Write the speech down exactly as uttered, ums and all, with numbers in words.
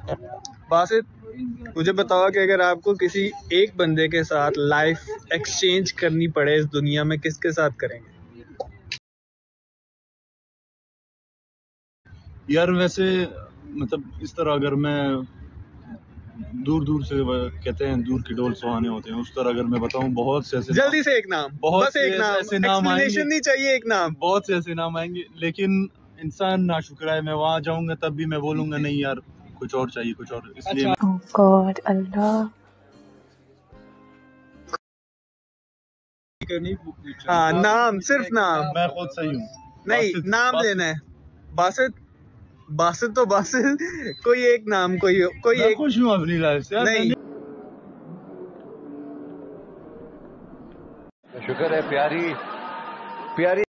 باسط مجھے بتاؤ کہ اگر آپ کو کسی ایک بندے کے ساتھ لائف ایکسچینج کرنی پڑے اس دنیا میں، کس کے ساتھ کریں گے؟ یار ویسے مطلب اس طرح اگر میں دور دور سے کہتے ہیں دور کے ڈول سہانے ہوتے ہیں، اس طرح اگر میں بتاؤں بہت سے ایسے جلدی سے ایک نام، بہت بس ایک نام، ایسے نام آئیں گے، ایکسپلینیشن نہیں چاہیے، ایک نام، بہت سے ایسے نام آئیں گے، لیکن انسان ناشکرا ہے، میں وہاں جاؤں گا تب بھی میں بولوں گا نہیں یار کچھ اور چاہیے، کچھ اور، اس لیے Oh God, اللہ ہاں نام، صرف نام، میں خود صحیح ہوں، نہیں نام لینا ہے. باسط باسط تو باسط کوئی ایک نام، کوئی کوئی میں ایک. خوش ہوں اپنی لائف سے، نہیں شکر ہے پیاری پیاری